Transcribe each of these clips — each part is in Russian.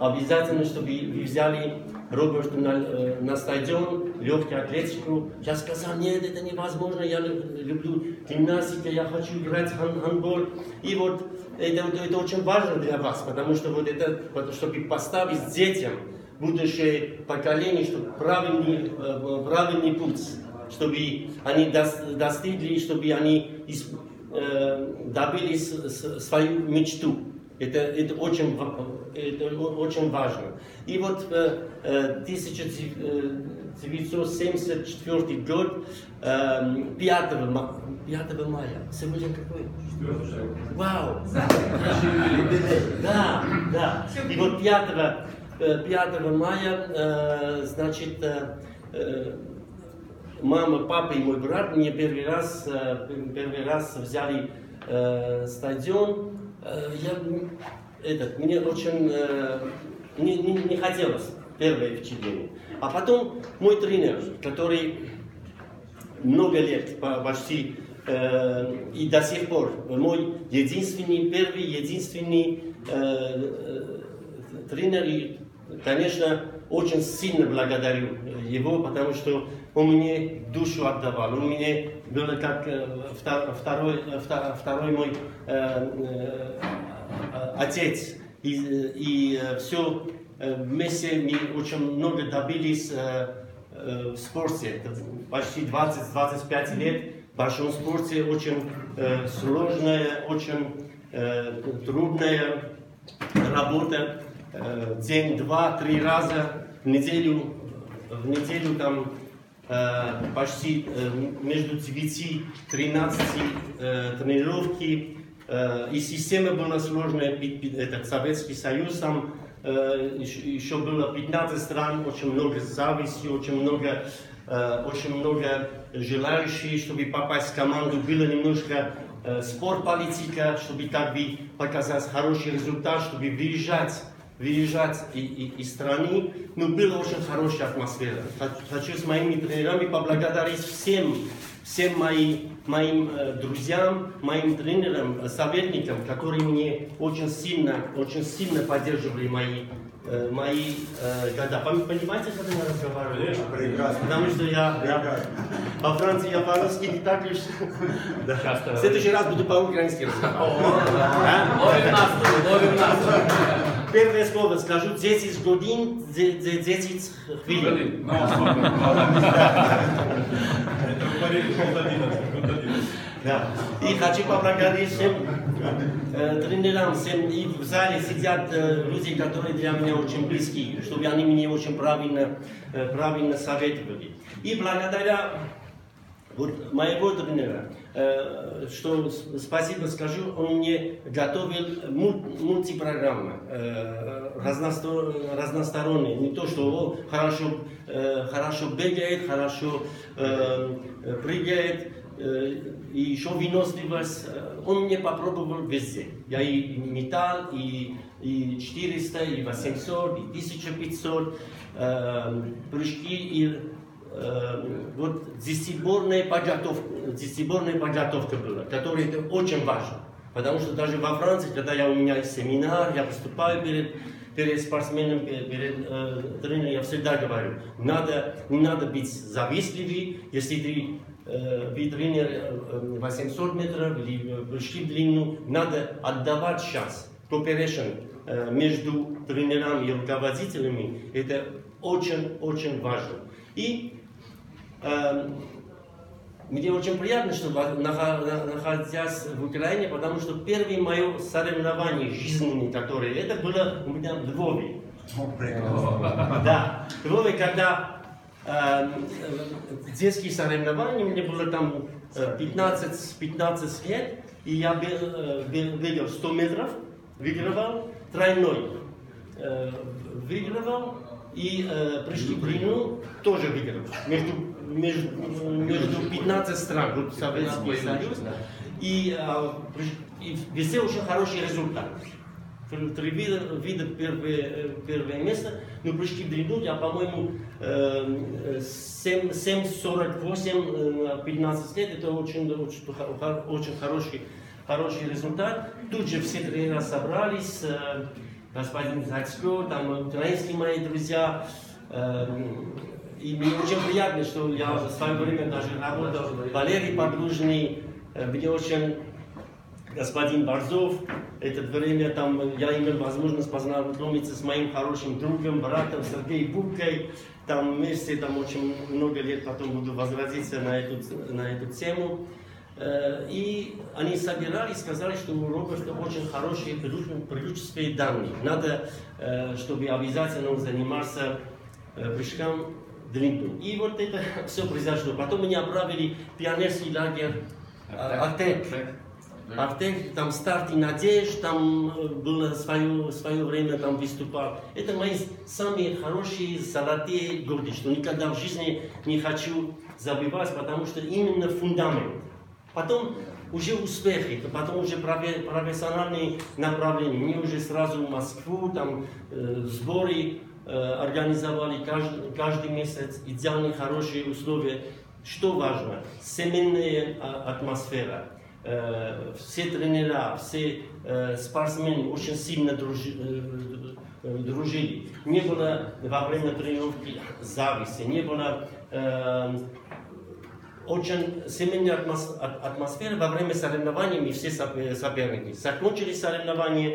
обязательно, чтобы вы взяли Роберту на стадион, легкую атлетику. Я сказал, нет, это невозможно, я люблю гимнастику, я хочу играть в гандбол. И вот это очень важно для вас, потому что вот это, чтобы поставить детям будущее поколение, чтобы правильный путь, чтобы они достигли, чтобы они добились свою мечту. Это очень важно. И вот 1974 год, 5 мая. Сегодня какой? Вау! Да, да. И вот 5 мая, значит, мама, папа и мой брат мне первый раз взяли стадион. Мне очень не хотелось первое впечатление. А потом мой тренер, который много лет почти и до сих пор мой единственный тренер, и, конечно, очень сильно благодарю его, потому что он мне душу отдавал, он мне был как второй мой отец, и все вместе мы очень много добились в спорте, почти 20-25 лет в большом спорте, очень сложная, очень трудная работа, день, два, 3 раза в неделю там почти между 9-13 тренировки. И система была сложная, этот Советский Союз, там еще было 15 стран, очень много зависти, очень много желающих, чтобы попасть в команду. Было немножко спор политика, чтобы так бы показать хороший результат, чтобы выезжать из страны. Но была очень хорошая атмосфера. Хочу с моими тренерами поблагодарить всем моим друзьям, моим тренерам, советникам, которые мне очень сильно поддерживали мои года. Понимаете, когда я разговариваю? Прекрасно. Потому что я во Франции, я по-русски не так лишь. В следующий раз буду по-украински разговаривать. Ловим нас. Первое слово скажу 10 годин, 10 хвилин. Да. И хочу поблагодарить всем тренерам, всем, и в зале сидят люди, которые для меня очень близки, чтобы они мне очень правильно советовали. И благодаря вот моего тренера, что спасибо скажу, он мне готовил мультипрограммы, разносторонние. Не то, что он хорошо бегает, хорошо прыгает, и еще выносливость. Он мне попробовал везде. Я и метал, и 400, и 800, и 1500 прыжки, и вот дисциплинарная подготовка была, которая это очень важно. Потому что даже во Франции, когда у меня есть семинар, я выступаю перед спортсменом, перед тренером, я всегда говорю, не надо быть завистливым, если вы тренер 800 метров или прыжки в длину, надо отдавать шанс. Cooperation между тренерами и руководителями, это очень важно. И мне очень приятно, что находясь в Украине, потому что первое мое соревнование жизненное, которое это было у меня в Львове. Да, в Львове, когда детские соревнования, мне было там 15 лет, и я бегал 100 метров, выигрывал, тройной выигрывал, и прыжки в длину тоже выиграл. Между 15 стран, вот Советский Союз, и везде очень хороший результат. 3 вида первое место, но прыжки в длину, я, по-моему, 7:48 15 лет, это очень хороший результат. Тут же все тренеры собрались, господин Зацко, там украинские мои друзья. И мне очень приятно, что я в свое время даже работал, Валерий Подлужный, мне очень господин Борзов, это время там я имел возможность познакомиться с моим хорошим другом, братом Сергеем Бубкой, там вместе там очень много лет потом буду возвратиться на эту тему. И они собирались, сказали, что у Роберта очень хорошие пророческие данные. Надо, чтобы обязательно он занимался прыжком в длину. И вот это все произошло. Потом меня отправили в пионерский лагерь Артек. Артек, там старт и надежд, там было свое время там выступал. Это мои самые хорошие золотые годы, что никогда в жизни не хочу забывать, потому что именно фундамент. Потом уже успехи, потом уже профессиональные направления. Мне уже сразу в Москву, там сборы организовали каждый месяц, идеальные хорошие условия. Что важно? Семейная атмосфера. Все тренера, все спортсмены очень сильно дружили. Не было во время тренировки зависти, не было очень семейная атмосфера во время соревнований, и все соперники. Закончили соревнования,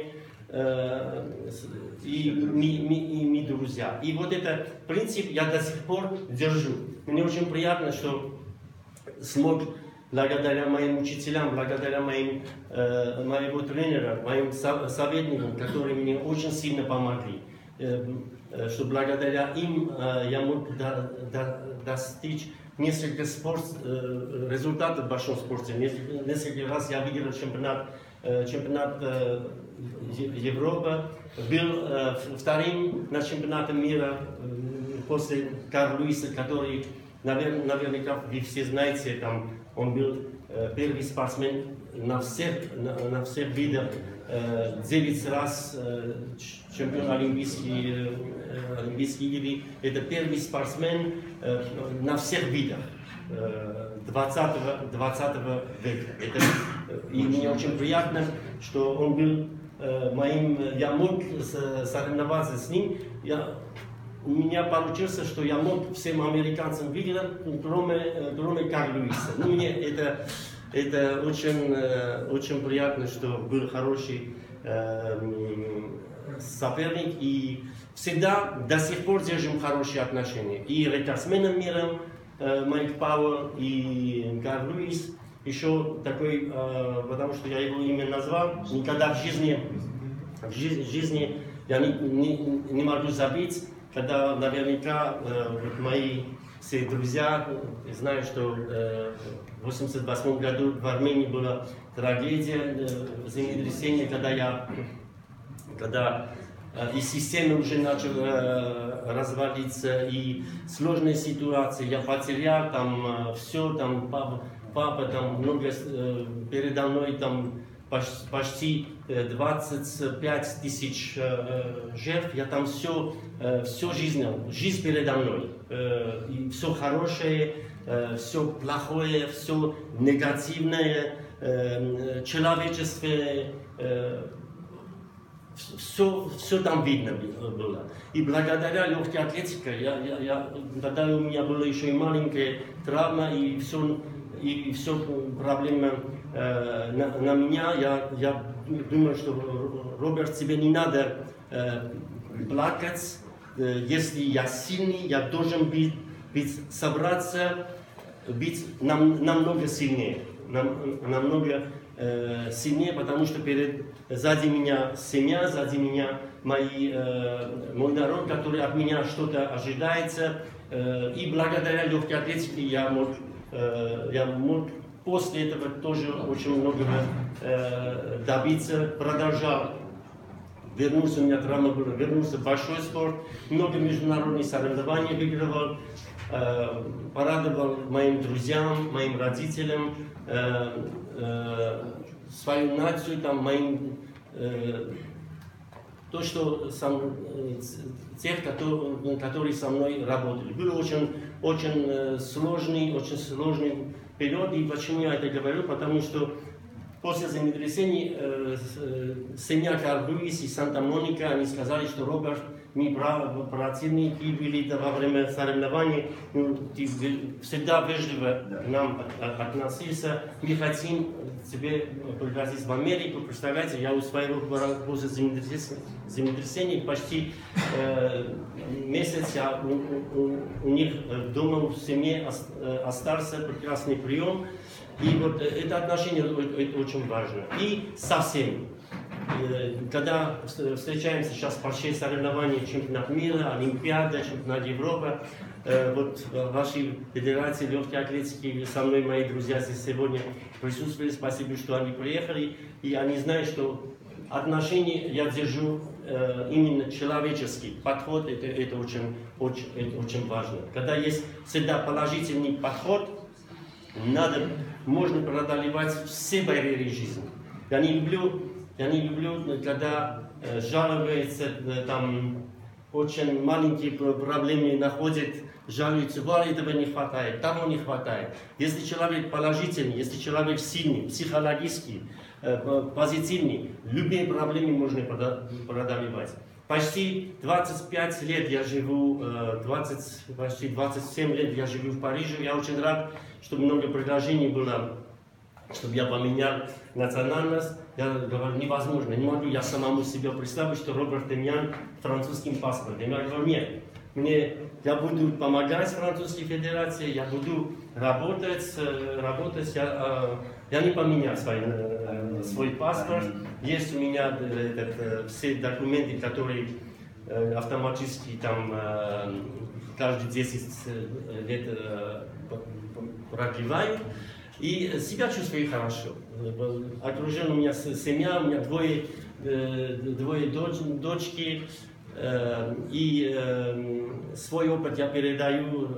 и мы друзья. И вот этот принцип я до сих пор держу. Мне очень приятно, что смог благодаря моим учителям, благодаря моего тренера, моим советникам, которые мне очень сильно помогли, что благодаря им я мог достичь несколько результатов в большом спорте. Несколько раз я выиграл чемпионат Европы, был вторым на чемпионате мира после Карла Луиса, который, наверняка, вы все знаете, там, он был первый спортсмен на всех видах, 9 раз чемпион Олимпийских игр. Это первый спортсмен на всех видах 20 века. И мне очень приятно, что он был я мог соревноваться с ним. У меня получилось, что я мог всем американцам выиграть, кроме Карла Луиса. Мне это очень приятно, что был хороший соперник. И всегда до сих пор держим хорошие отношения. И рекордсменом мира Майк Пауэлл, и Карл Луис. Еще такой, потому что я его имя назвал, никогда в жизни я не могу забыть, когда наверняка мои все друзья знают, что в 1988 году в Армении была трагедия, землетрясение, когда и система уже начала развалиться, и сложная ситуация, я потерял там все, там папа там много передо мной там почти 25 тысяч жертв, я там все жизнь передо мной, и все хорошее, все плохое, все негативное, человеческое, все там видно было. И благодаря легкой атлетике, тогда у меня была еще и маленькая травма, и все проблема на меня. Я думаю, что Роберт, тебе не надо плакать. Если я сильный, я должен собраться, быть намного сильнее. Намного сильнее, потому что сзади меня семья, сзади меня мой народ, который от меня что-то ожидается. И благодаря легкой атлетике я мог после этого тоже очень многого добиться, продолжал. Вернулся, у меня травма была, вернулся в большой спорт, много международных соревнований выигрывал, порадовал моим друзьям, моим родителям, свою нацию, там, то, что тех, которые со мной работали. Был очень сложный период, и почему я это говорю, потому что после землетрясений семья Карл Льюис и Санта-Моника, они сказали, что Роберт, мы противники были во время соревнований, ты всегда вежливо к нам относился, мы хотим тебе пригласить в Америку, представляете, я усвоил после землетрясений почти месяц, я у них дома в семье остался прекрасный прием, и вот это отношение это очень важно. И совсем. Когда встречаемся сейчас в большие соревнования, чемпионат мира, Олимпиада, чемпионат Европы, вот в вашей федерации легкой атлетики со мной мои друзья здесь сегодня присутствовали, спасибо, что они приехали, и они знают, что отношения я держу именно человеческий подход, это очень важно. Когда есть всегда положительный подход, можно преодолевать все барьеры жизни. Я не люблю, когда жалуются, там очень маленькие проблемы находят, жалуются, этого не хватает, того не хватает. Если человек положительный, если человек сильный, психологический, позитивный, любые проблемы можно преодолевать. Почти 25 лет я живу, почти 27 лет я живу в Париже. Я очень рад, что много предложений было, чтобы я поменял национальность. Я говорю, невозможно, не могу я самому себе представить, что Роберт Демьян французским паспортом. Я говорю, нет, я буду помогать Французской Федерации, я буду работать, я не поменял свой паспорт. Есть у меня все документы, которые автоматически там каждые 10 лет продлевают. И себя чувствую хорошо. Окружен у меня семья, у меня двое дочки. И свой опыт я передаю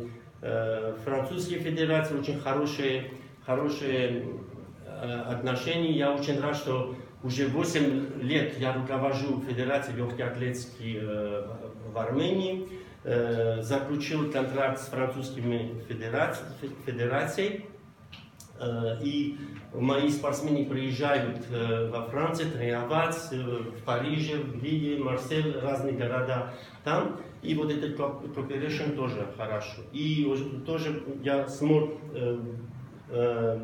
Французской Федерации, очень хорошие отношения. Я очень рад, что уже 8 лет я руковожу Федерацией легкой атлетики в Армении. Заключил контракт с Французскими Федерацией. И мои спортсмены приезжают во Францию тренировать, в Париже, в Риге, Марсель, разные города там. И вот этот cooperation тоже хорошо. И тоже я смог в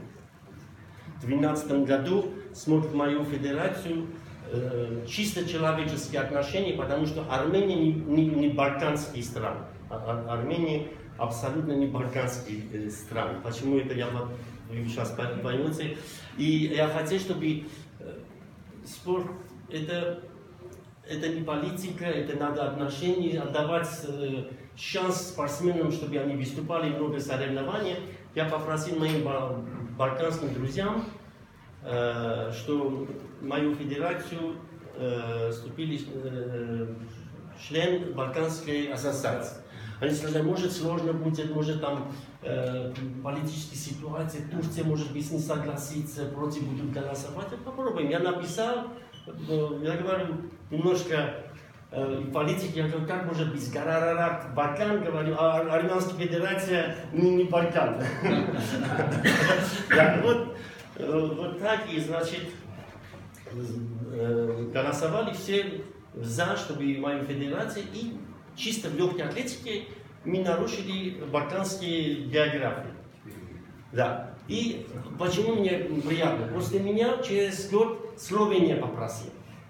2012 году смог в мою федерацию чисто человеческие отношения, потому что Армения не балканские страны. Армения абсолютно не балканские страны. Почему это я сейчас поймете? И я хотел, чтобы спорт это не политика, это надо отношения, отдавать шанс спортсменам, чтобы они выступали в много соревнований. Я попросил моим балканским друзьям, что в мою федерацию вступили член Балканской ассоциации. Они сказали, может сложно будет, может там политическая ситуация, Турция может быть не согласится, против будут голосовать. Попробуем. Я написал, я говорю, немножко политики, я говорю, как может быть Гарарарат, Балкан, говорю, а Армянская Федерация не Балкан. Вот так и, значит, голосовали все за, чтобы в мою федерацию, и чисто в легкой атлетике мы нарушили балканские географии. Да. И почему мне приятно? После меня через год Словения попросил.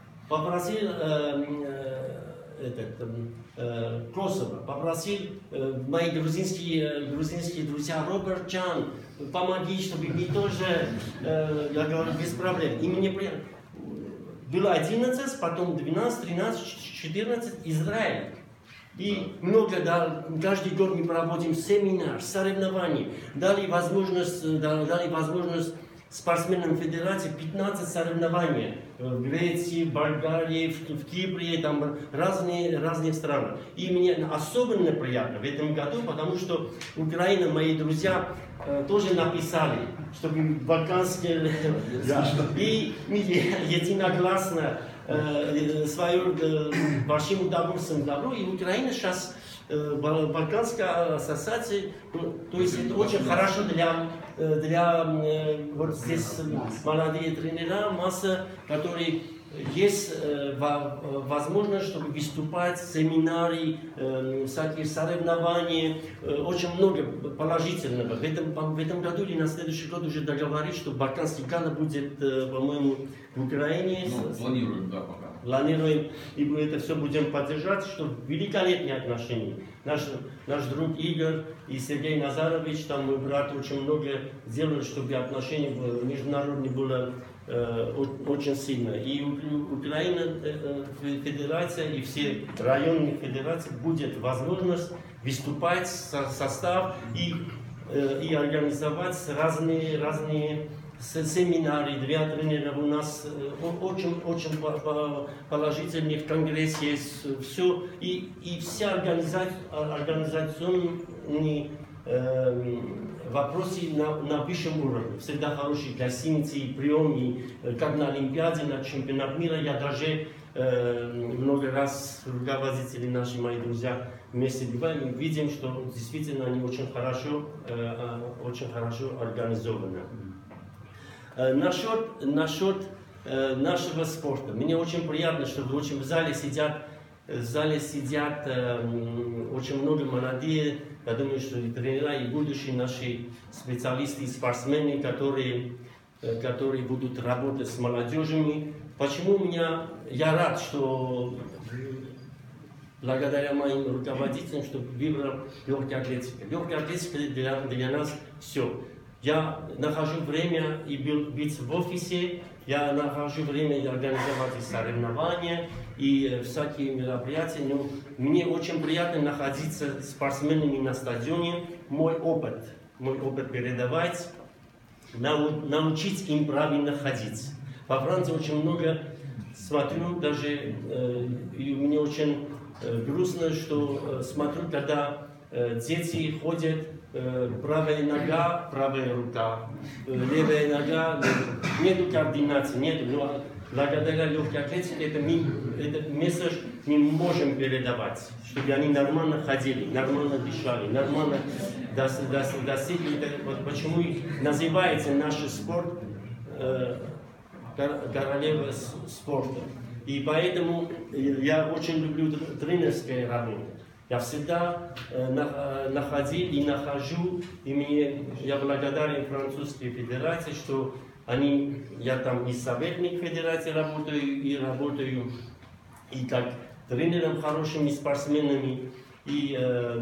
Косово, попросил мои грузинские друзья, Роберт Чан, помоги, чтобы мы тоже, я говорю, без проблем. И мне приятно. Было 11, потом 12, 13, 14, Израиль. И много, да, каждый год мы проводим семинар, соревнования, дали возможность спортсменам федерации 15 соревнований в Греции, в Болгарии, в Кипре, там разные страны. И мне особенно приятно в этом году, потому что Украина, мои друзья, тоже написали, чтобы балканские... И мы единогласно свое большим удовольствием добро. И Украина сейчас, Балканская ассоциация, то есть это очень хорошо для вот здесь молодые тренера, масса, которые есть возможность, чтобы выступать, семинары, всякие соревнования, очень много положительного. В этом году или на следующий год уже договорились, что Балканский Гала будет, по-моему, в Украине. Планируем, да, пока. Планируем, и это все будем поддержать, что великолепные отношения. Наш друг Игорь и Сергей Назарович, там мой брат, очень много делают, чтобы отношения международные было очень сильно. И Украина, федерация и все районные федерации будет возможность выступать состав и организовать разные семинары для тренеров. У нас очень положительный в Конгрессе есть все. И все организационные вопросы на высшем уровне. Всегда хорошие гостиницы, приемы, как на Олимпиаде, на чемпионат мира. Я даже много раз руководители наши, мои друзья, вместе бываем и видим, что действительно они очень хорошо организованы. Насчет нашего спорта. Мне очень приятно, что в зале сидят очень много молодые, я думаю, что и тренера, и будущие наши специалисты, и спортсмены, которые будут работать с молодежью. Почему я рад, что благодаря моим руководителям, что выбрал легкая атлетика. Легкая атлетика для нас все. Я нахожу время и быть в офисе, я нахожу время организовать соревнования и всякие мероприятия. Но мне очень приятно находиться с спортсменами на стадионе, мой опыт передавать, научить им правильно ходить. Во Франции очень много смотрю, даже и мне очень грустно, что смотрю, когда дети ходят, правая нога, правая рука, левая нога, нету координации, нету. Но благодаря легкой атлетике этот месседж мы можем передавать, чтобы они нормально ходили, нормально дышали, нормально достигли. Вот почему называется наш спорт королева спорта. И поэтому я очень люблю тренерскую работу. Я всегда находил и нахожу, и я благодарен Французской Федерации, что я там и советник Федерации работаю и как тренером, хорошими спортсменами, и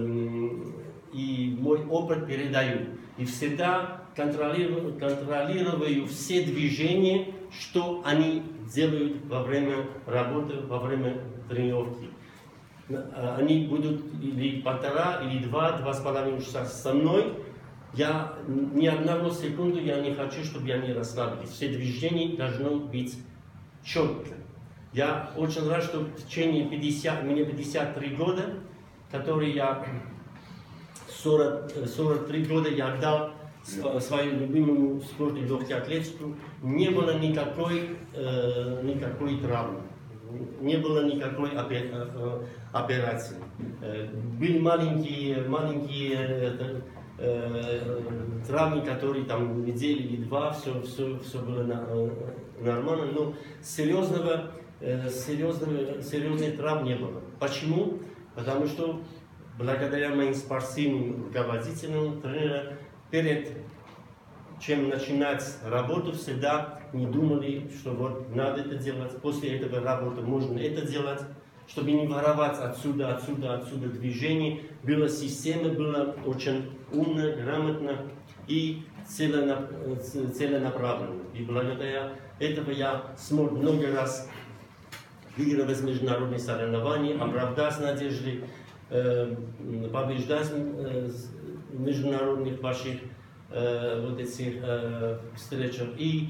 мой опыт передаю. И всегда контролирую все движения, что они делают во время работы, во время тренировки. Они будут или 1,5, или 2,5 часа со мной. Я ни одного секунду я не хочу, чтобы они расслабились. Все движения должны быть четко. Я очень рад, что в течение мне 53 года, которые я 43 года я отдал своему любимому спорту легкую атлетику, не было никакой травмы. Не было никакой операции. Были маленькие травмы, которые там неделю или два, все было нормально, но серьезной травмы не было. Почему? Потому что благодаря моим спортивным руководителям, тренерам, перед чем начинать работу, всегда не думали, что вот надо это делать, после этого работы можно это делать, чтобы не воровать отсюда движение. Была система, была очень умная, грамотная и целенаправленная. И благодаря этому я смог много раз выигрывать международные соревнования, оправдать надежды, побеждать международных ваших вот этих встречах. И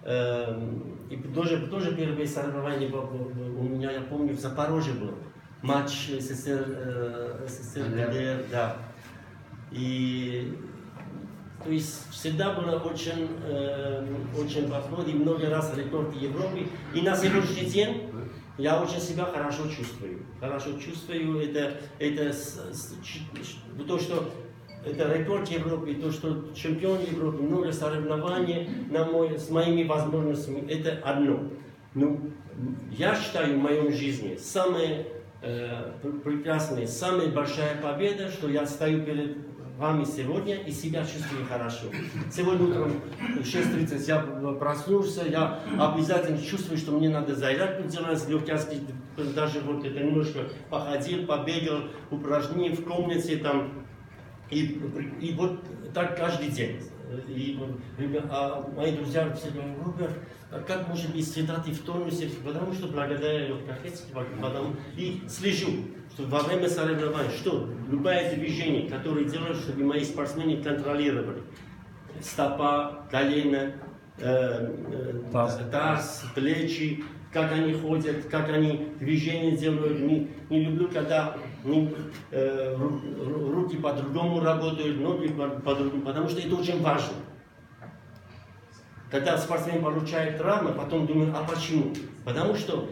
тоже первые соревнования у меня, я помню, в Запорожье был. Матч СССР, ГДР, да. И то есть всегда было очень подход, и много раз рекорд Европы. И на сегодняшний день я очень себя хорошо чувствую. Это то, что это рекорд Европы, то, что чемпион Европы, много соревнований с моими возможностями, это одно. Но я считаю в моей жизни самая прекрасная, самая большая победа, что я стою перед вами сегодня и себя чувствую хорошо. Сегодня утром в 6:30 я проснулся, я обязательно чувствую, что мне надо зарядку делать, легкий, даже вот это немножко походил, побегал, упражнения в комнате там, и вот так каждый день. И мои друзья все говорят: Роберт, как может быть всегда ты в тонусе? Потому что благодаря легкоатлетике, и слежу, что во время соревнований, что любое движение, которое делаю, чтобы мои спортсмены контролировали. Стопа, колено, таз, плечи, как они ходят, как они движения делают. Не люблю, когда руки по-другому работают, ноги по-другому, потому что это очень важно. Когда спортсмен получает травму, потом думает, а почему? Потому что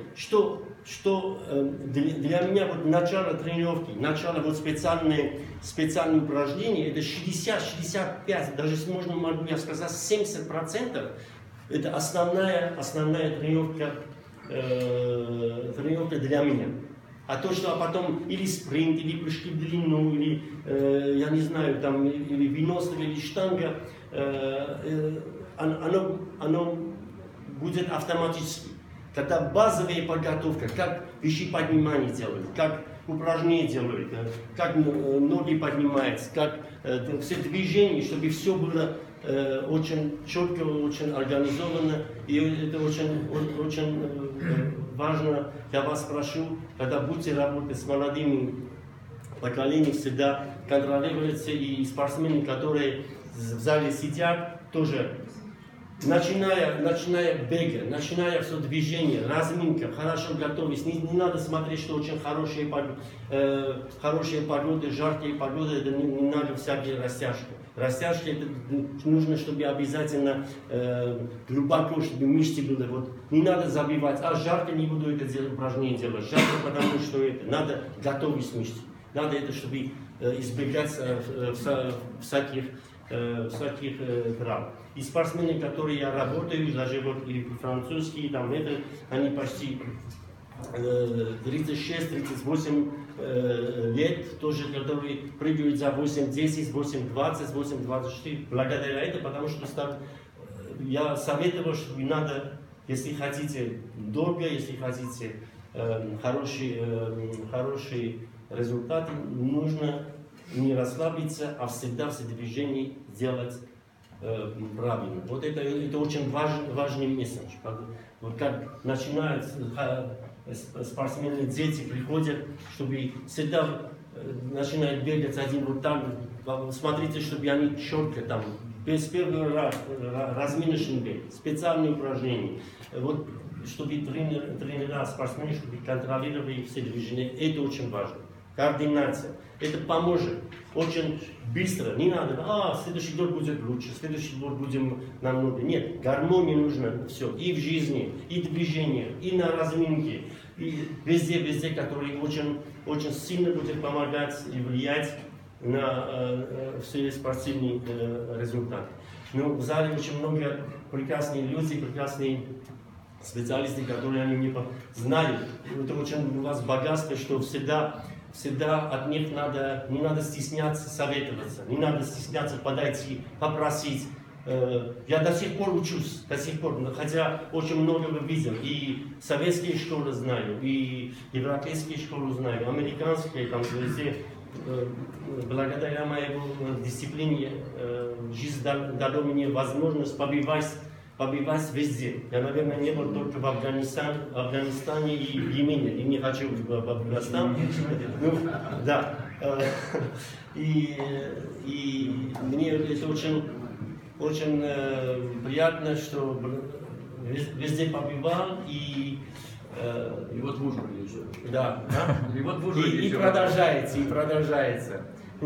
для меня вот начало тренировки, начало вот специальные упражнения, это 60-65, даже можно, могу я сказать, 70%. Это основная тренировка для меня. А то, что потом или спринт, или прыжки в длину, или, я не знаю, там, или выносливо, или штанга, оно будет автоматически. Когда базовая подготовка, как вещи поднимания делают, как упражнения делают, как ноги поднимаются, как все движения, чтобы все было очень четко, очень организовано. И это очень важно. Я вас прошу, когда будете работать с молодыми поколениями, всегда контролируйте, и спортсмены, которые в зале сидят, тоже начиная бега, начиная все движение, разминка, хорошо готовность. Не надо смотреть, что очень хорошая погода, жаркие погоды, это не надо всякие растяжки. Растяжки это нужно, чтобы обязательно глубоко, чтобы мышцы были. Вот. Не надо забивать, жарко не буду это упражнение делать. Жарко, потому что это надо готовить мышцы. Надо это, чтобы избегать всяких травм. И спортсмены, которые я работаю, даже вот и французские, там это, они почти 36-38 лет, тоже, которые прыгают за 8-10, 8-20, 8-24. Благодаря этому, потому что я советовал, что не надо, если хотите долго, если хотите хорошие результаты, нужно не расслабиться, а всегда все движения делать правильно. Вот это очень важный месседж. Вот как начинают спортсмены, дети приходят, чтобы всегда начинают бегать один вот так. Смотрите, чтобы они четко там, без первого разминочный бег, специальные упражнения. Вот, чтобы тренера, спортсмены, чтобы контролировали все движения. Это очень важно. Координация. Это поможет очень быстро. Не надо, следующий год будет лучше, следующий год будем намного. Нет, гармония нужна все. И в жизни, и в движении, и на разминке, и везде, который очень сильно будет помогать и влиять на все спортивные результаты. Но в зале очень много прекрасных людей, прекрасные специалисты, которые они мне знают. Это очень у вас богатство, что всегда от них не надо стесняться советоваться, не надо стесняться подойти, попросить. Я до сих пор учусь, хотя очень много видел. И советские школы знаю, и европейские школы знаю, американские, там везде. Благодаря моей дисциплине жизнь дала мне возможность побивать везде. Я, наверное, не был только в Афганистане и в Йемене. И не хочу в Афганистан. Да. И мне это очень приятно, что везде побивал. И вот в Ужгороде еще. Да. И вот в Ужгороде и продолжается.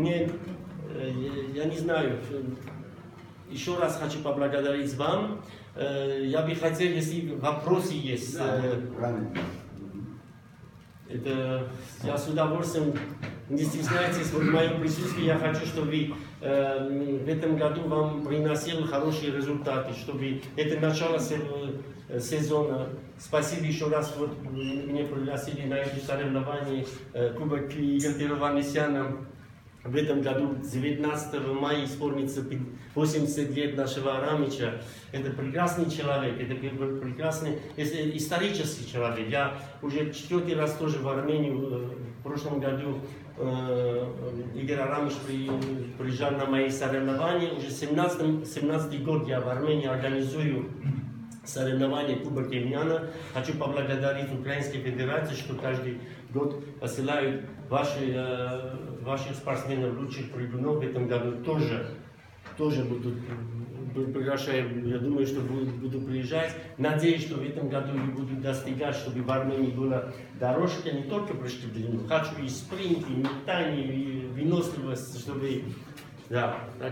Я не знаю. Еще раз хочу поблагодарить вам. Я бы хотел, если вопросы есть. Это я с удовольствием, не стесняйтесь, в моем присутствии я хочу, чтобы в этом году вам приносил хорошие результаты, чтобы это начало сезона. Спасибо еще раз, вот меня пригласили на это соревнование Кубок Игоря Иванесяна. В этом году 19 мая исполнится 80 лет нашего Арамича. Это прекрасный человек, это прекрасный исторический человек. Я уже 4-й раз тоже в Армению, в прошлом году Игорь Арамич приезжал на мои соревнования. Уже 17-й год я в Армении организую соревнования Кубок Емельяна. Хочу поблагодарить Украинской Федерации, что каждый год посылают ваших спортсменов, лучших прыгунов. В этом году тоже будут приглашаю. Я думаю, что буду приезжать. Надеюсь, что в этом году я буду достигать, чтобы в Армении была дорожка, не только прыжки в длину. Хочу и спринт, и метание, и выносливость, чтобы... Да, так.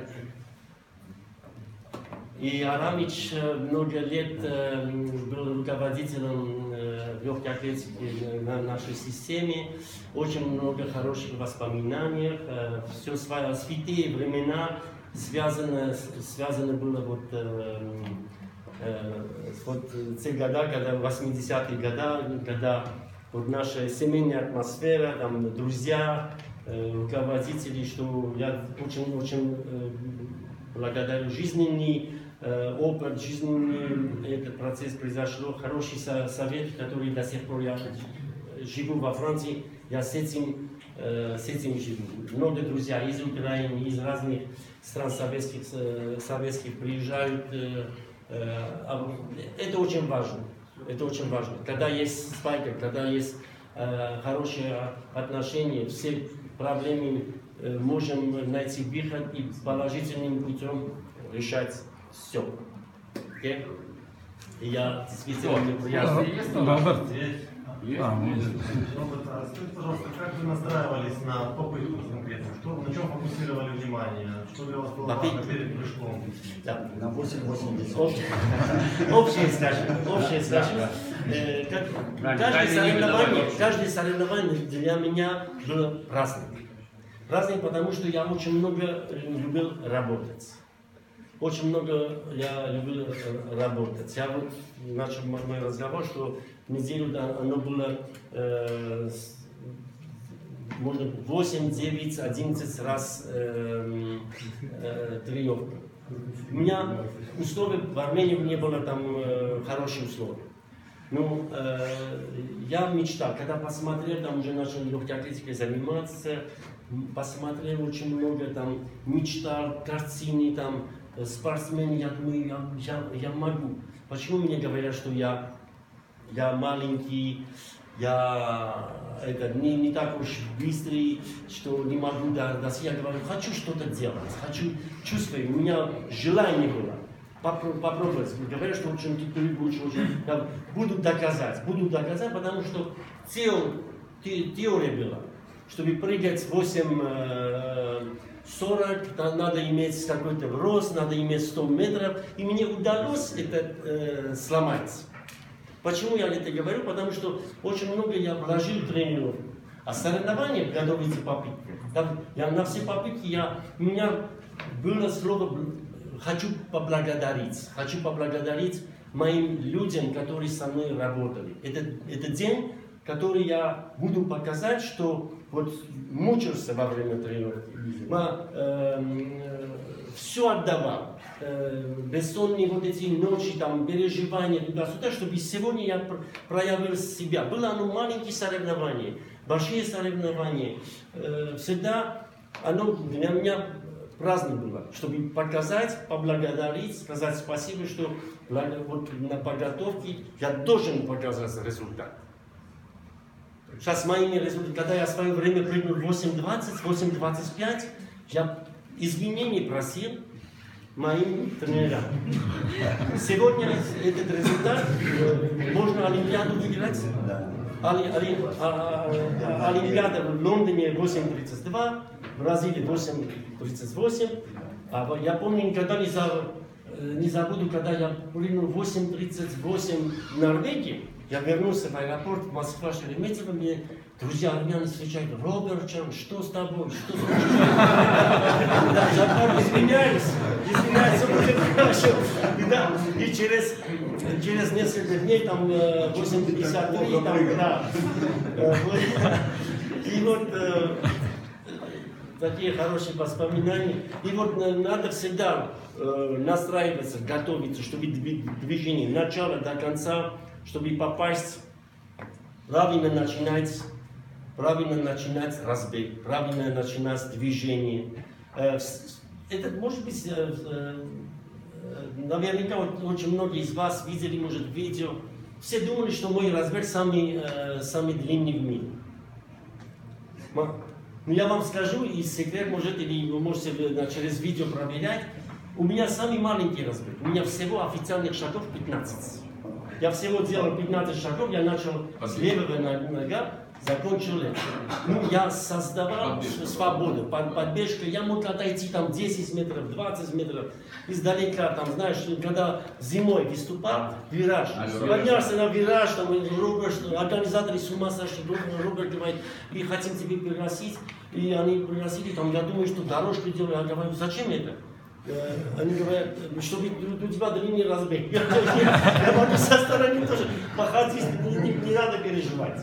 И Арамич много лет был руководителем легкой атлетики на нашей системе. Очень много хороших воспоминаний. Все святые времена связано было вот те года, когда 80-е годы, когда вот наша семейная атмосфера, там, друзья, руководители, что я очень благодарю жизненный опыт, жизненный этот процесс произошел, хороший совет, который до сих пор я живу во Франции, я с этим живу. Много друзей из Украины, из разных стран советских приезжают. Это очень важно. Это очень важно. Когда есть спайка, когда есть хорошие отношения, все проблемы можем найти выход и положительным путем решать все. Okay? И я действительно мне приятно. Скажите, пожалуйста, как вы настраивались на попытку конкретно? На чем фокусировали внимание? Что для вас было важно перед прыжком? Да. На 8,80. Общее скажем. Каждое соревнование для меня было разным. Разным, потому что я очень много любил работать. Очень много я любил работать. Я вот начал мой разговор, что в неделю оно было можно 8, 9, 11 раз тренировка. У меня условия в Армении не было там хорошие условия. Ну, я мечтал, когда посмотрел, там уже начал легкой атлетикой заниматься, посмотрел очень много, там мечтал, картины, там спортсмен, я думаю, я могу. Почему мне говорят, что я маленький, я не так уж быстрый, что не могу достичь. Я говорю, хочу что-то делать, хочу чувствовать, у меня желание было попробовать. Говорят, что очень я буду доказать, потому что теория была, чтобы прыгать 8:40, надо иметь какой-то рост, надо иметь 100 метров, и мне удалось это сломать. Почему я это говорю? Потому что очень много я вложил в тренировку. А соревнования готовятся попытки. На все попытки у меня было слово хочу поблагодарить моим людям, которые со мной работали. Это день, который я буду показать, что вот мучился во время тренировки. Все отдавал. Бессонные вот эти ночи, там, переживания туда-сюда, чтобы сегодня я проявил себя. Было оно маленькие соревнования, большие соревнования. Всегда оно для меня праздник было, чтобы показать, поблагодарить, сказать спасибо, что вот на подготовке я должен показать результат. Сейчас моими результатами, когда я в свое время прыгнул 8:20, 8:25, я извинений просил моим тренерам. Сегодня этот результат можно Олимпиаду выиграть. Олимпиада в Лондоне 8:32, в Бразилии 8:38. Я помню, никогда не забуду, когда я прыгнул 8:38 в Норвегии. Я вернулся в аэропорт в Москва-Шереметьево, мне друзья армяне встречают: Робертчан, что с тобой, что случилось? Жакар извиняется, будет хорошо. И через несколько дней, там 8:53, там, да. И вот такие хорошие воспоминания. И вот надо всегда настраиваться, готовиться, чтобы движение начала до конца, чтобы попасть, правильно начинать разбег, правильно начинать движение. Это может быть, наверняка очень многие из вас видели, может, видео. Все думали, что мой разбег самый длинный в мире. Но я вам скажу, и секрет может, или вы можете через видео проверять, у меня самый маленький разбег. У меня всего официальных шагов 15. Я всего делал 15 шагов, я начал с левого нога, закончил это. Ну, я создавал свободу, подбежка, я мог отойти там 10 метров, 20 метров, издалека, там, знаешь, когда зимой выступал, вираж, поднялся на вираж, там, организаторы с ума сошли, Роберт говорит: и хотим тебе пригласить, и они пригласили, там, я думаю, что дорожку делаю, я говорю: зачем это? Они говорят, чтобы у тебя длинный разбег. Я могу со стороны тоже походить, не надо переживать.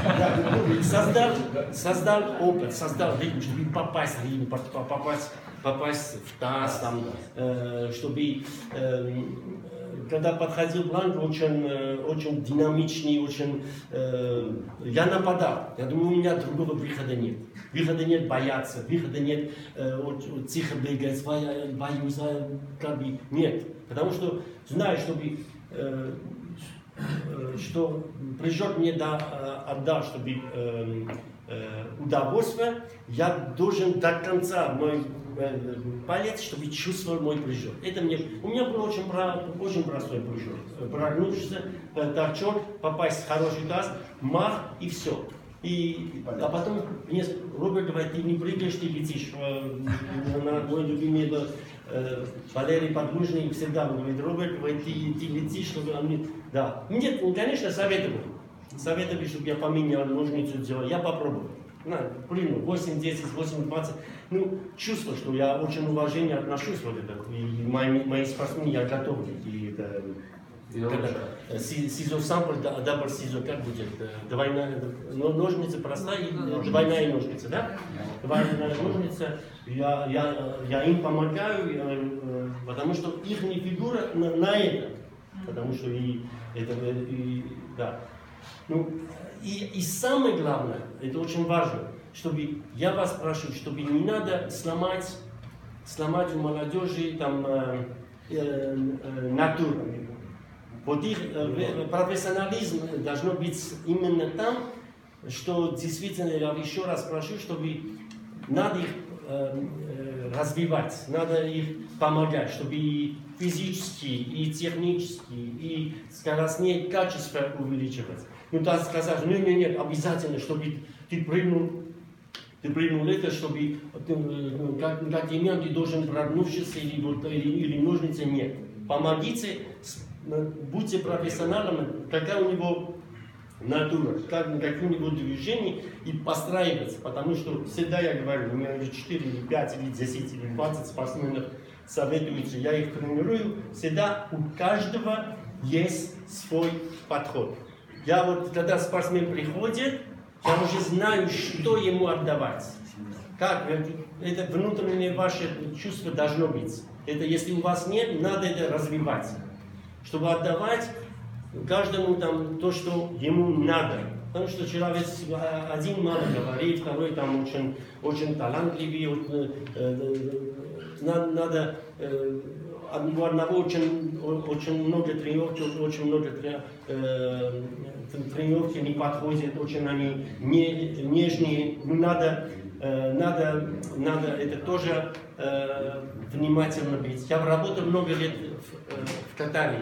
Создал опыт, создал ритм, чтобы попасть в ритм, попасть в таз, там, чтобы когда подходил Бланк, очень динамичный, очень... я нападал. Я думаю, у меня другого выхода нет. Выхода нет бояться, выхода нет тихо бегать, боюсь, как бы нет. Потому что знаю, что прижет мне отдал, чтобы удовольствие, я должен до конца мой палец, чтобы чувствовал мой прыжок. Это у меня был очень простой прыжок. Прогнувшийся, торчок, попасть в хороший таз, мах и все. А потом мне Роберт говорит: ты не прыгаешь, ты летишь. Мой любимый Валерий Подлужный всегда говорит: Роберт, говорит, ты летишь, чтобы они... Да. Мне, конечно, советовали, чтобы я поменял ножницу, сделал. Я попробую. Прыгну 8-10, 8-20. Ну, чувство, что я очень уважение отношусь вот это. И мои спортсмены, я готовлю. И это... Сизо сампл, дабл сизо, как будет? Двойная ножница простая и двойная ножница, да? Двойная ножница. Я им помогаю, потому что их фигура на это. Потому что да. Ну, и самое главное, это очень важно, чтобы, я вас прошу, чтобы не надо сломать у молодежи там натуру. Вот их профессионализм должно быть именно там, что действительно, я еще раз прошу, чтобы надо их развивать, надо их помогать, чтобы и физически, и технически, и скоростные качества увеличивать. Ну, так сказать, нет, обязательно, чтобы ты прыгнул это, чтобы как имя ты должен прогнувшись или ножницы, нет. Помогите, будьте профессионалами, какая у него натура, какие у него движения, и постраиваться, потому что всегда я говорю, у меня уже 4, или 5, или 10, или 20 спортсменов советуются, я их тренирую, всегда у каждого есть свой подход. Я вот, когда спортсмен приходит, я уже знаю, что ему отдавать. Как? Это внутреннее ваше чувство должно быть. Это если у вас нет, надо это развивать. Чтобы отдавать каждому там то, что ему надо. Потому что человек один мало говорит, второй там очень талантливый. Надо у одного очень много тренировки не подходит, очень они нежные. Надо это тоже внимательно быть. Я работал много лет в Катаре,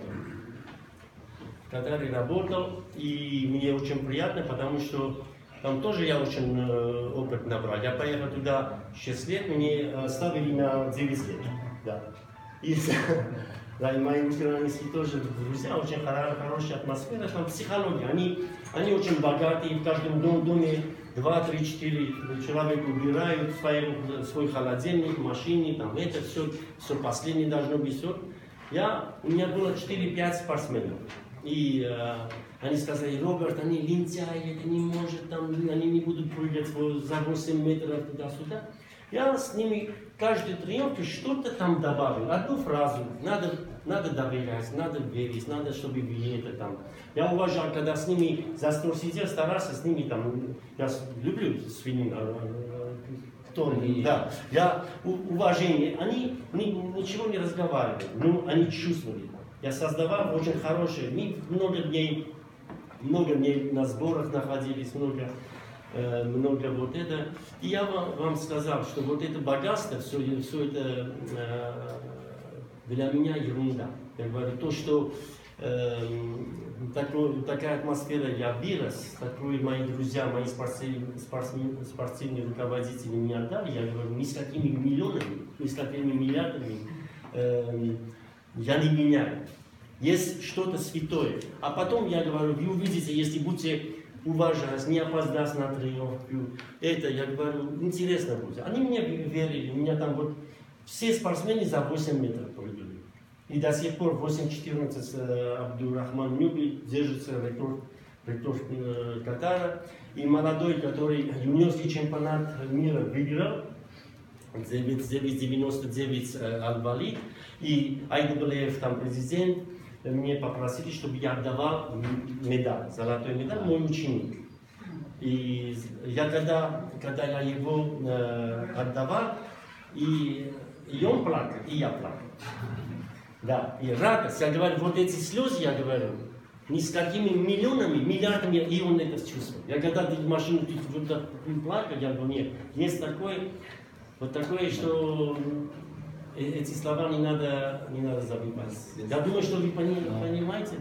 В Катаре работал, и мне очень приятно, потому что там тоже я очень опыт набрал. Я поехал туда 6 лет, мне ставили на 9 лет. Да. И Да, и мои украинские тоже друзья, очень хорошая атмосфера, там психология. Они очень богатые, в каждом доме 2, 3, 4 человека убирают свой холодильник, машине, там это все последнее должно быть все. У меня было 4-5 спортсменов. И они сказали: Роберт, они лентяи, это не может, там, они не будут прыгать за 8 метров туда-сюда. Я с ними каждый тренировке что-то там добавил, одну фразу. Надо доверять, надо верить, надо, чтобы вы это там. Я уважал, когда с ними за стол сидел, старался с ними там. Я люблю свинину, да. Я уважение. Они ничего не разговаривали, но они чувствовали. Я создавал очень хорошие. Мы много дней на сборах находились, много вот это. И я вам сказал, что вот это богатство, все это для меня ерунда. Я говорю, то, что такая атмосфера, я вырос, такую мои друзья, мои спортивные руководители мне отдали, я говорю, ни с какими миллионами, ни с какими миллиардами я не меняю. Есть что-то святое. А потом я говорю, вы увидите, если будете уважать, не опоздать на тренировку, это, я говорю, интересно будет. Они мне верили, у меня там вот все спортсмены за 8 метров прыгали. И до сих пор 8-14 Абдурахман Нюби держится рекорд Катара. И молодой, который юниорский чемпионат мира выиграл, 999 Аль-Валид, и IAAF там президент, мне попросили, чтобы я отдавал медаль, золотой медаль, мой ученик. И я когда я его отдавал, и он плакал, и я плакал. Да, и радость, я говорю, вот эти слезы, я говорю, ни с какими миллионами, миллиардами, и он это чувствует. Я когда в машину плакал, я говорю, нет, есть такое, вот такое, что эти слова не надо забывать. Я думаю, что вы понимаете.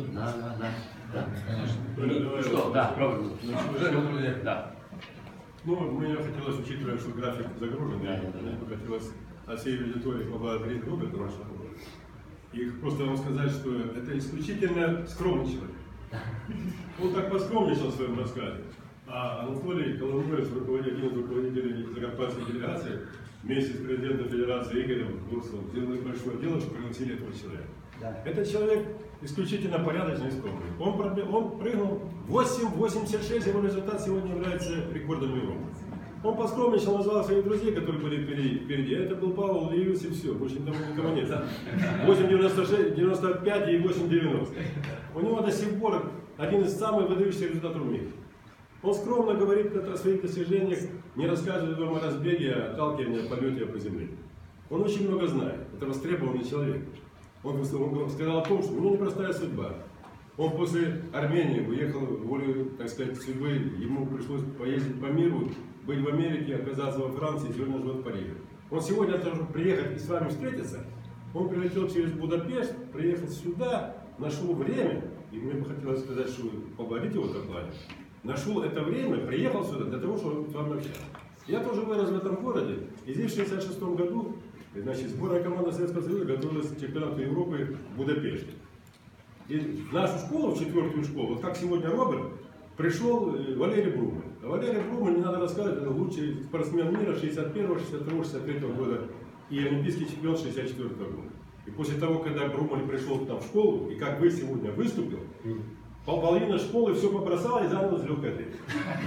Да. Что? Да, правильно. Да. Ну, мне хотелось, учитывая, что график загружен, мне бы хотелось от всей аудитории поблагодарить Роберта нашего. И просто вам сказать, что это исключительно скромный человек. Он так поскромничал в своем рассказе. А Анатолий Коломоец, один из руководителей Закарпатской делегации, вместе с президентом Федерации Игорем Бурсовым, сделали большое дело, что пригласили этого человека. Да. Этот человек исключительно порядочный и скромный. Он прыгнул 8,86, его результат сегодня является рекордом Европы. Он поскромничал, назвал своих друзей, которые были впереди. Это был Павел Льюис и все, больше никого нет. 8,96, 95 и 8,90. У него до сих пор один из самых выдающихся результатов в мире. Он скромно говорит о своих достижениях, не рассказывает вам о разбеге, о отталкивании, о полете по земле. Он очень много знает, это востребованный человек. Он сказал о том, что у него непростая судьба. Он после Армении уехал волей, так сказать, судьбы, ему пришлось поездить по миру, быть в Америке, оказаться во Франции, сегодня живет в Париже. Он сегодня должен приехать и с вами встретиться. Он прилетел через Будапешт, приехал сюда, нашел время, и мне бы хотелось сказать, что поблагодарите его в этом плане. Нашел это время, приехал сюда для того, чтобы с вами общаться. Я тоже вырос в этом городе, и здесь в 1966 году, значит, сборная команда Советского Союза готовилась к чемпионату Европы в Будапеште. И в нашу школу, в 4-ю школу, вот как сегодня Роберт, пришел Валерий Брумель. А Валерий Брумель, не надо рассказывать, это лучший спортсмен мира 61-го, 62-го, 63-го года и олимпийский чемпион 64-го года. И после того, когда Брумель пришел к нам в школу, и как вы сегодня выступил, половина школы все побросала и занялась легкой атлетикой.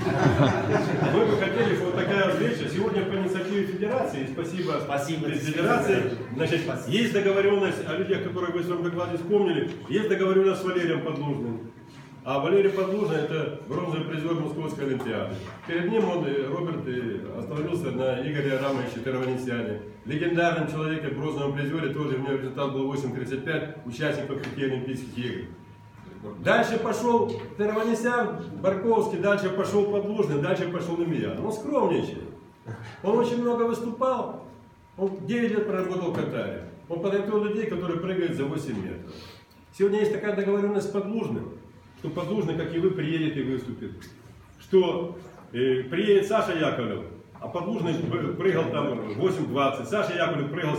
Мы бы хотели, что вот такая встреча сегодня по инициативе Федерации, спасибо Федерации, значит, есть договоренность о людях, которые вы в своем докладе вспомнили, есть договоренность с Валерием Подлужным. А Валерий Подлужный — это бронзовый призер Московской Олимпиады. Перед ним Роберт остановился на Игоре Арамовиче Терванесяне, легендарном человеке, бронзовом призере, тоже у него результат был 8,35, участников 5 Олимпийских игр. Дальше пошел Терванесян, Барковский, дальше пошел Подлужный, дальше пошел Немьян. Он скромничает. Он очень много выступал, он 9 лет проработал в Катаре. Он подготовил людей, которые прыгают за 8 метров. Сегодня есть такая договоренность с Подлужным, что Подлужный, как и вы, приедет и выступит. Что приедет Саша Яковлев, А Подлужный прыгал там 8.20, Саша Яковлев прыгал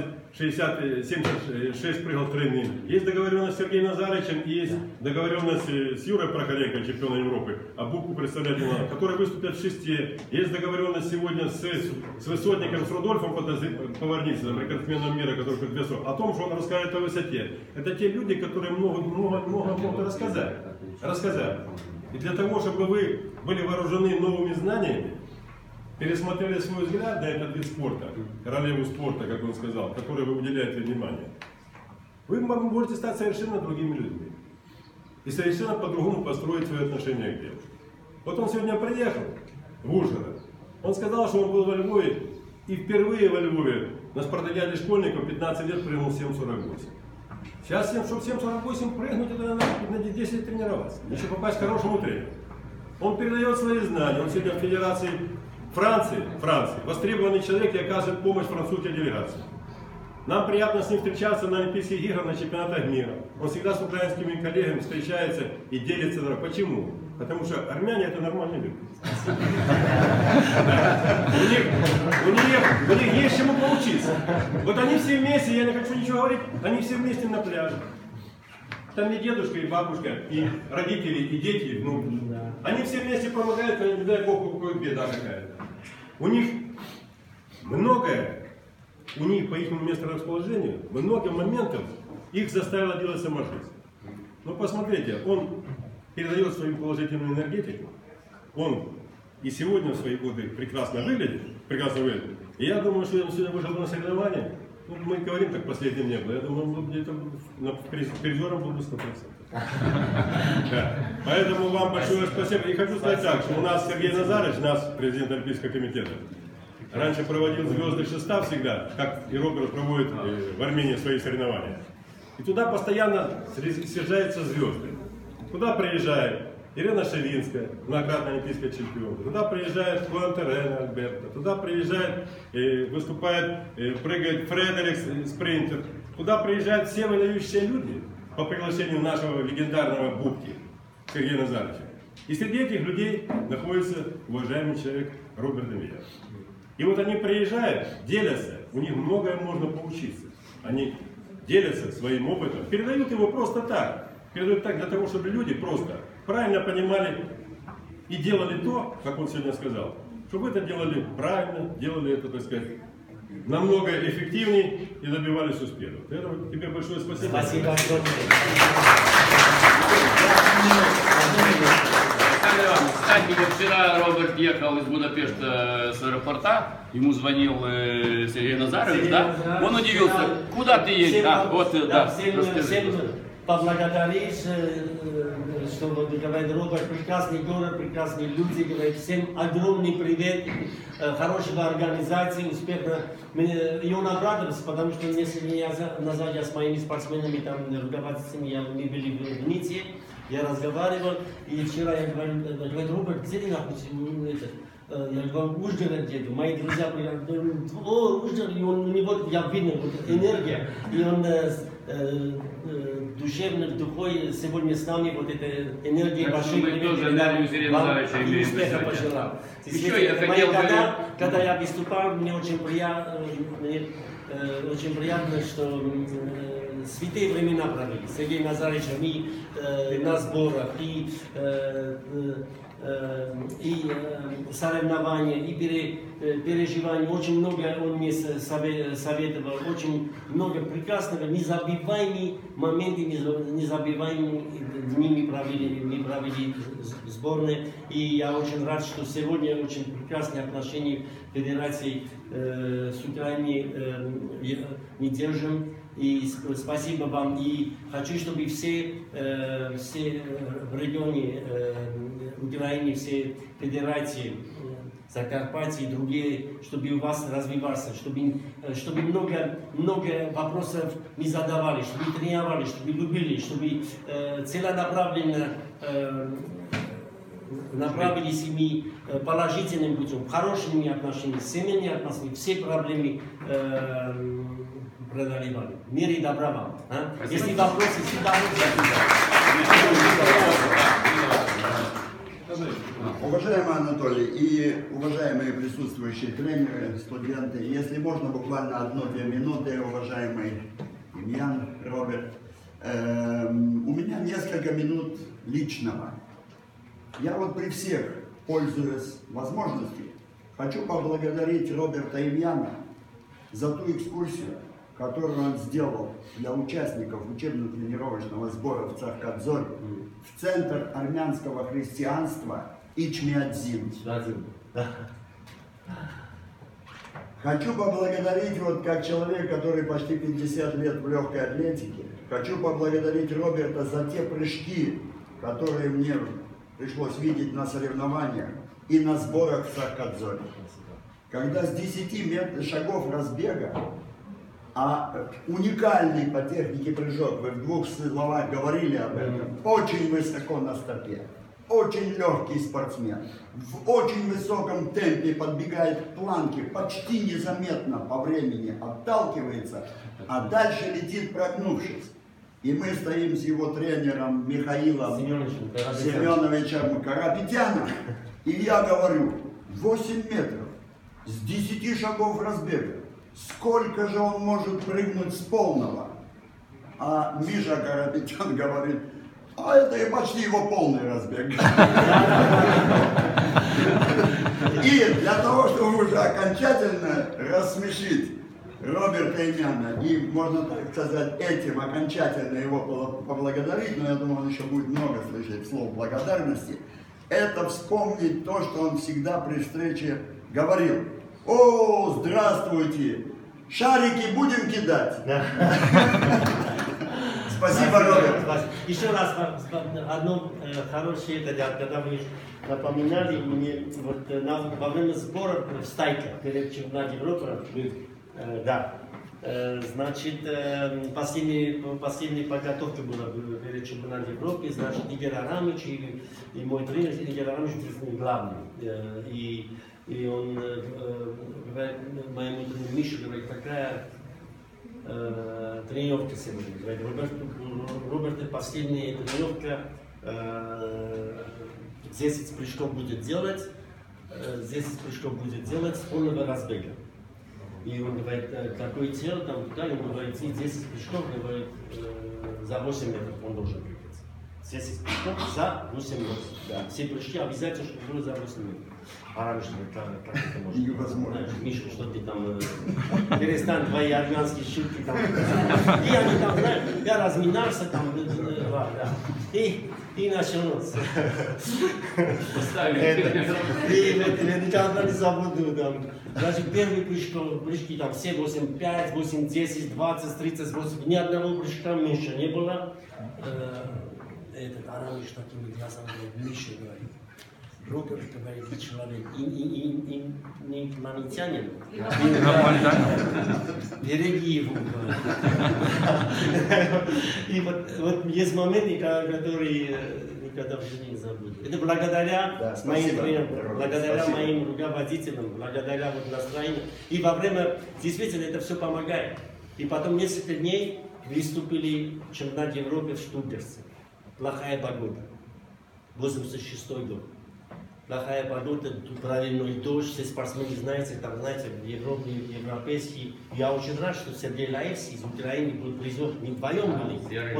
76 прыгал тройным. Есть договоренность с Сергеем Назаровичем и есть договоренность с Юрой Прохоренко, чемпионом Европы, а Бубку представлять не надо, который выступит в шесте. Есть договоренность сегодня с высотником, с Рудольфом Поварницыным, рекордсменом мира, который хоть весов, о том, что он расскажет о высоте. Это те люди, которые много рассказать. И для того, чтобы вы были вооружены новыми знаниями, пересмотрели свой взгляд на этот вид спорта, королеву спорта, как он сказал, который вы уделяете внимание, вы можете стать совершенно другими людьми. И совершенно по-другому построить свои отношения к делу. Вот он сегодня приехал в Ужгород. Он сказал, что он был во Львове, и впервые во Львове на спартакиаде школьников 15 лет прыгнул 7.48. Сейчас, чтобы 7.48 прыгнуть, это надо 10 лет тренироваться. Еще попасть к хорошему тренеру. Он передает свои знания. Он сегодня в Федерации Франции, востребованный человек и оказывает помощь французской делегации. Нам приятно с ним встречаться на Олимпийских играх, на чемпионатах мира. Он всегда с украинскими коллегами встречается и делится. Почему? Потому что армяне это нормальные люди. У них есть чему поучиться. Вот они все вместе, я не хочу ничего говорить, они все вместе на пляже. Там и дедушка, и бабушка, и родители, и дети, и внуки. Они все вместе помогают, не дай бог, какая беда какая-то. У них многое, по их месторасположению, много моментов их заставило делать сама жизнь. Но посмотрите, он передает свою положительную энергетику, он и сегодня в свои годы прекрасно выглядит. И я думаю, что он сегодня вышел на соревнования. Ну, мы говорим, так последним не было. Я думаю, он где-то призером был бы 100%. Да. Поэтому вам большое спасибо. И хочу сказать так, что у нас Сергей Назарович, президент Олимпийского комитета, раньше проводил звездный состав всегда, как и Роберт проводит в Армении свои соревнования. И туда постоянно съезжаются звезды. Туда приезжает Ирина Шевинская, многократная олимпийская чемпионка. Туда приезжает Куантерена Альберта. Туда приезжает, выступает, прыгает Фредерикс, спринтер. Туда приезжают все выдающиеся люди по приглашению нашего легендарного Бубки Сергея Назаровича. И среди этих людей находится уважаемый человек Роберт Демьян. И вот они приезжают, делятся, у них многое можно поучиться. Они делятся своим опытом, передают его просто так. Передают так для того, чтобы люди просто правильно понимали и делали то, как он сегодня сказал. Чтобы вы это делали правильно, делали это, так сказать, намного эффективнее и добивались успеха. Тебе большое спасибо. Спасибо огромное. Кстати, вчера Роберт ехал из Будапешта с аэропорта, ему звонил Сергей Назарович, да? Он удивился, куда ты едешь? Всем поблагодарить, что говорит Роберт, прекрасный город, прекрасные люди, говорит, всем огромный привет, хорошего организации, успеха. И он обрадовался, потому что несколько дней назад я с моими спортсменами, там, руководителями, мы были в Ницце, я разговаривал, и вчера я говорю, Роберт, где ты находишься? Я говорю, Ужгород деду. Мои друзья говорят, о, Ужгород, и у него, я видно, вот энергия, и он душевно, духой сегодня с нами, вот эта энергия большой. Мы тоже энергию Сергея Назаровича имеем. Успеха пожелал. Еще я хотел бы... Когда я выступал, мне очень приятно, что святые времена провели. Сергей Назарович, мы на сборах и соревнования, и переживания. Очень много он мне советовал, очень много прекрасного, незабываемые моменты, незабываемые дни мы провели в сборной. И я очень рад, что сегодня очень прекрасные отношения Федерации с Украиной мы держим. И спасибо вам. И хочу, чтобы все в регионе Украины, все федерации, Закарпатье и другие, чтобы у вас развивался, чтобы много вопросов не задавали, чтобы тренировали, чтобы любили, чтобы целенаправленно направили семьи положительным путем, хорошими отношениями, семейными отношениями, все проблемы преодолевали. Мир и добра вам. Если вопросы, всегда Уважаемый Анатолий и уважаемые присутствующие тренеры, студенты, если можно, буквально 1-2 минуты, уважаемый Демьян, Роберт. У меня несколько минут личного. Я вот при всех, пользуясь возможностью, хочу поблагодарить Роберта Ильяна за ту экскурсию, которую он сделал для участников учебно-тренировочного сбора в Царкадзоре в центр армянского христианства Ичмиадзин. Хочу поблагодарить, вот как человек, который почти 50 лет в легкой атлетике, хочу поблагодарить Роберта за те прыжки, которые мне пришлось видеть на соревнованиях и на сборах в Царкадзоре. Когда с 10 шагов разбега, а уникальный по технике прыжок, вы в 2 словах говорили об этом, очень высоко на стопе, очень легкий спортсмен, в очень высоком темпе подбегает к планке, почти незаметно по времени отталкивается, а дальше летит прогнувшись. И мы стоим с его тренером Михаилом Семеновичем Карапетяном, и я говорю, 8 метров, с 10 шагов разбега. Сколько же он может прыгнуть с полного? А Миша Карапетян говорит, а это и почти его полный разбег. И для того, чтобы уже окончательно рассмешить Роберта Ильяна, и, можно так сказать, этим окончательно его поблагодарить, но я думаю, он еще будет много слышать слов благодарности, это вспомнить то, что он всегда при встрече говорил. О, здравствуйте! Шарики будем кидать? Спасибо, Роберт. Еще раз одно хорошее, когда вы напоминали мне, вот во время сбора в Стайке перед чемпионатом Европы, да, значит, последняя подготовка была перед чемпионатом Европы, значит, Игорь Арамович и мой тренер Игорь Арамович главный. И он говорит моему тренеру Мише, говорит, какая тренировка сегодня. Говорит, Роберт, последняя тренировка, 10 прыжков будет делать, 10 прыжков будет делать с полного разбега. И он говорит, какое тело там, да, ему говорит, 10 прыжков, говорит, за 8 метров он должен прыгать. 10 прыжков за 8 метров. Да. Все прыжки обязательно, чтобы было за 8 метров. А раньше, как это может? Невозможно. Миша, что ты там, перестань твои армянские шутки там. И они там, знаешь, я разминался там, да. И началось. И никогда не забуду там. Даже первые прыжки там все 8, 5, 8, 10, 20, 30, 80, ни одного прыжка меньше не было. Этот Арамович такими глазами Миша говорит. Роберт говорит, человек, и не инопланетянин, береги его. И вот есть моменты, которые никогда уже не забуду. Это благодаря моим тренерам, благодаря моим руководителям, благодаря вот настроению. И во время, действительно, это все помогает. И потом несколько дней выступили в чемпионате Европы в Штутгарте. Плохая погода. 86-й год. Плохая погода, правильный дождь, все спортсмены знаете, там, знаете, в Европе, европейский. Я очень рад, что Сергей Лаевский из Украины был призер, не вдвоем были.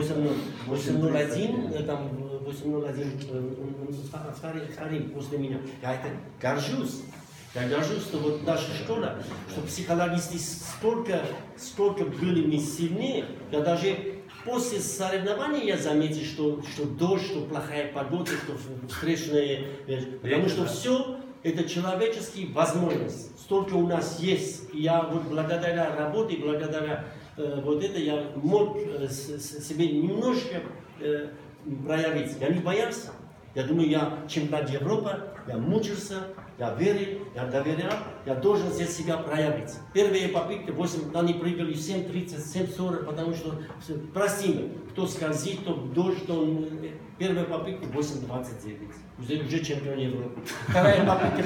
8:01, там 8:01, второй после меня. Я это горжусь. Я горжусь, что вот наша школа, что психологисты столько были мы сильнее, я даже после соревнований я заметил, что дождь, что плохая погода, что встречные, потому что все это человеческие возможности. Столько у нас есть. И я вот благодаря работе, благодаря вот это я мог себе немножко проявить. Я не боялся. Я думаю, я чемпионат Европы, я мучился, я верил, я доверял, я должен здесь себя проявить. Первые попытки 8, они прыгали 7:30, 7:40, потому что, прости меня, кто скользит, кто дождь, то первая попытка 8:29, уже чемпион Европы. Вторая попытка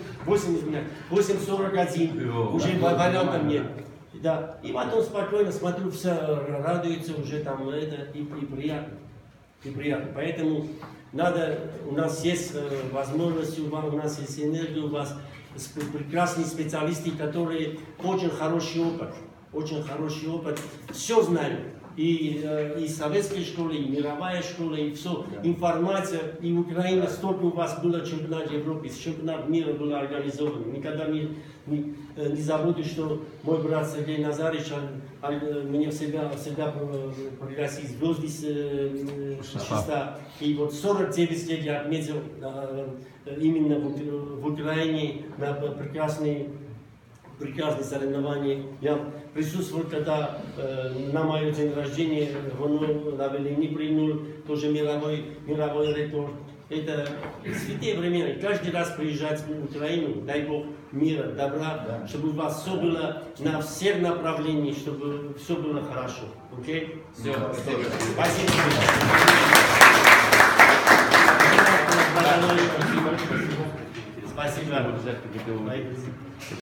8:41, уже вариантов нет. Да. И потом спокойно смотрю, все радуются уже там, это и приятно. И приятно. Поэтому у нас есть возможности, у нас есть энергия, у вас прекрасные специалисты, которые очень хороший опыт, все знают. И советская школа, и мировая школа, и все, информация, и Украина, столько у вас было чемпионат Европы, чемпионат мира был организован. Никогда не забуду, что мой брат Сергей Назаревич меня всегда пригласил звезды чисто. И вот 49 лет я отметил именно в Украине на прекрасные соревнования. Я присутствовал, когда на мое день рождения он на Велине принял тоже мировой рекорд. Это святые времена. Каждый раз приезжать в Украину, дай Бог мира, добра, чтобы у вас все было на всех направлениях, чтобы все было хорошо. Окей? Все, Спасибо. Спасибо.